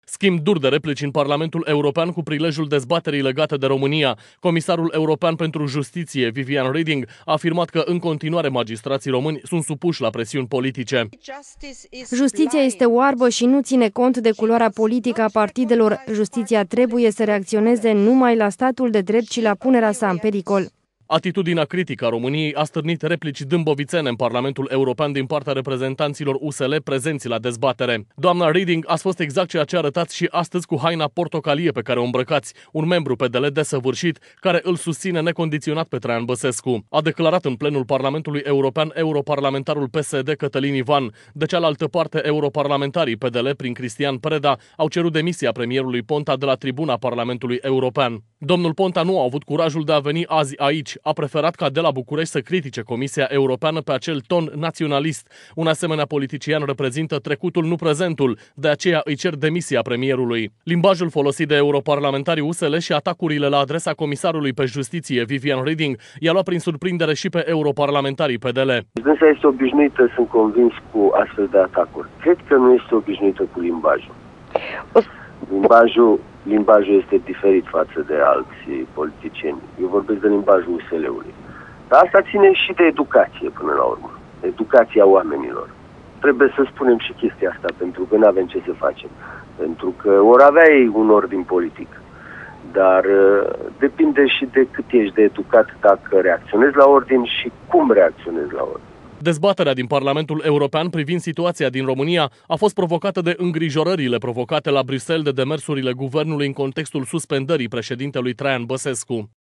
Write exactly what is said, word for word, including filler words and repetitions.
Schimb dur de replici în Parlamentul European cu prilejul dezbaterii legate de România. Comisarul European pentru Justiție, Viviane Reding, a afirmat că în continuare magistrații români sunt supuși la presiuni politice. Justiția este oarbă și nu ține cont de culoarea politică a partidelor. Justiția trebuie să reacționeze numai la statul de drept și la punerea sa în pericol. Atitudinea critică a României a stârnit replici dâmbovițene în Parlamentul European din partea reprezentanților U S L prezenți la dezbatere. Doamna Reding a fost exact ceea ce arătați și astăzi cu haina portocalie pe care o îmbrăcați, un membru P D L desăvârșit care îl susține necondiționat pe Traian Băsescu. A declarat în plenul Parlamentului European europarlamentarul P S D Cătălin Ivan. De cealaltă parte, europarlamentarii P D L prin Cristian Preda au cerut demisia premierului Ponta de la tribuna Parlamentului European. Domnul Ponta nu a avut curajul de a veni azi aici. A preferat ca de la București să critique Comisia Europeană pe acel ton naționalist. Un asemenea politician reprezintă trecutul, nu prezentul, de aceea îi cer demisia premierului. Limbajul folosit de europarlamentarii U S L și atacurile la adresa comisarului pe justiție, Viviane Reding, i-a luat prin surprindere și pe europarlamentarii P D L. Dânsa este obișnuită, sunt convins, cu astfel de atacuri. Cred că nu este obișnuită cu limbajul. Limbajul, limbajul este diferit față de alții politicieni. Eu vorbesc de limbajul U S L-ului. Dar asta ține și de educație până la urmă. Educația oamenilor. Trebuie să spunem și chestia asta, pentru că nu avem ce să facem. Pentru că ori avea ei un ordin politic. Dar depinde și de cât ești de educat, dacă reacționezi la ordin și cum reacționezi la ordin. Dezbaterea din Parlamentul European privind situația din România a fost provocată de îngrijorările provocate la Bruxelles de demersurile guvernului în contextul suspendării președintelui Traian Băsescu.